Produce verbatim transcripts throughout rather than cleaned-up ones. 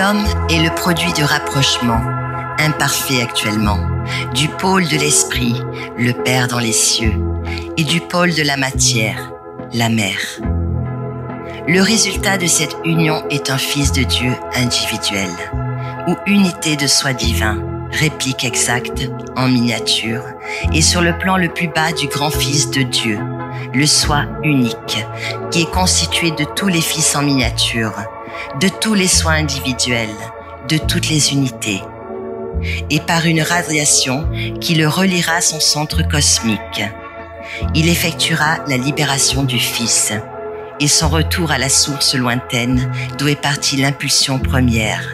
L'homme est le produit du rapprochement, imparfait actuellement, du pôle de l'esprit, le Père dans les cieux, et du pôle de la matière, la mère. Le résultat de cette union est un Fils de Dieu individuel, ou unité de soi divin, réplique exacte, en miniature, et sur le plan le plus bas du grand Fils de Dieu, le soi unique, qui est constitué de tous les fils en miniature, de tous les soins individuels, de toutes les unités, et par une radiation qui le reliera à son centre cosmique. Il effectuera la libération du Fils et son retour à la source lointaine d'où est partie l'impulsion première.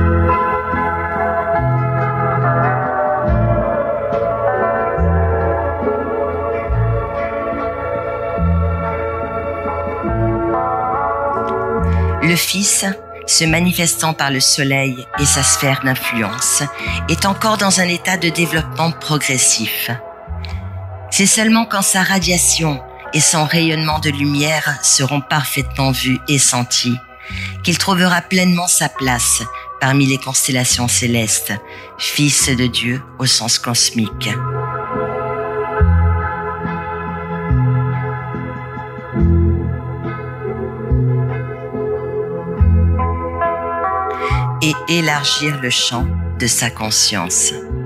Le Fils, se manifestant par le soleil et sa sphère d'influence, est encore dans un état de développement progressif. C'est seulement quand sa radiation et son rayonnement de lumière seront parfaitement vus et sentis qu'il trouvera pleinement sa place parmi les constellations célestes, Fils de Dieu au sens cosmique. Et élargir le champ de sa conscience.